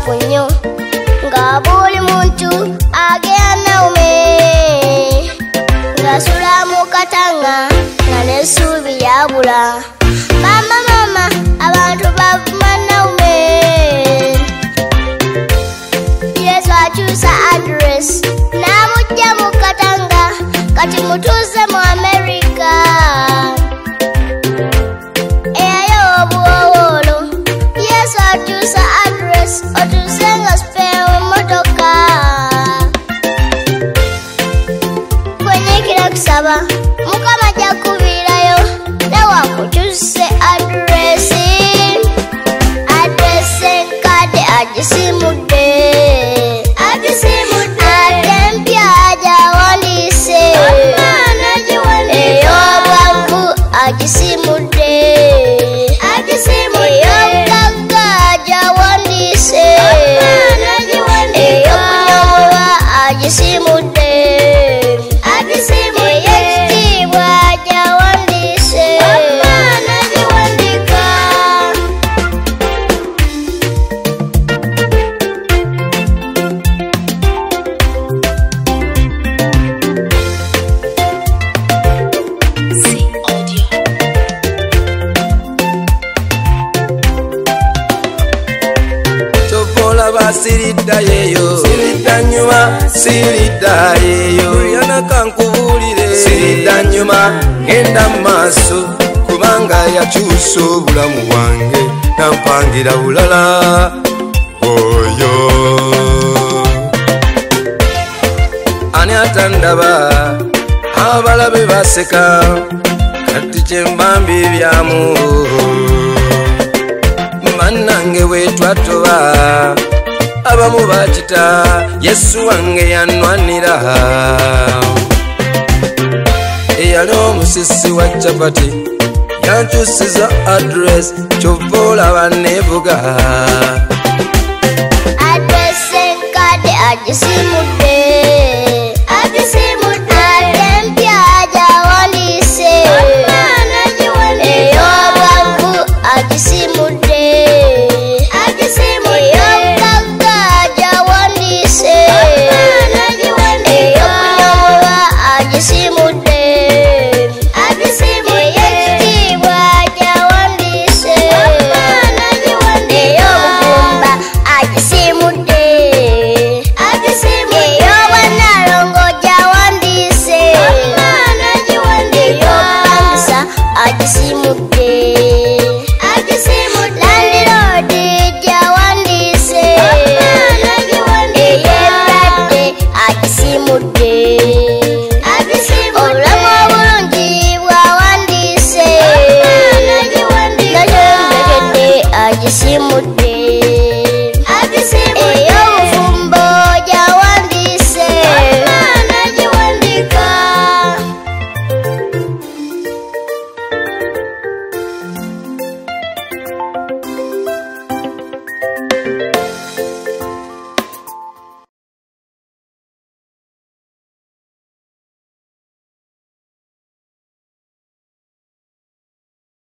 mukwafu nnyo nga buli muntu agenda naume ngasula mu katanga nga n'essuubi lyabula. Mama mama abantu bavuma naume. Yesu akyusa address n'amugya mu katanga kati mutuuze mu America. Eyayo obuwowoolo Yesu akyusa address otuuse nga spare mu mmotoka. Kwenyikira kusaba Mukama ajja kukuviirayo nawe akukyuse address. Address enkadde agisimudde ate empya agyawandise ey'obwavu agisimudde ey'obugagga agyawandise ey'okunyomolwa agisimudde ey'ekitiibwa agyawandise. Siridda yeyo siridda nyuma siridda yeyo yana kankubulire siridda nyuma genda maaso kubanga yakyusa obulamu bwange nampangira bulala oyo. Ani atandaba abalabe baseka kati kyembambi byamu bannange bwetwatoba abamu bakita Yesu wange yanwanira. Eyali omusisi wa capati yankyusiza address kyova olaba nevuga. Address enkadde agisimudde ate empya agyawandise ey'obwavu agisimudde ey'obugagga agyawandise ey'okunyomolwa agisimudde ey'ekitiibwa agyawandise ey'obugumba agisimudde ey'obwannalongo gyawandise ey'obupangisa agisimudde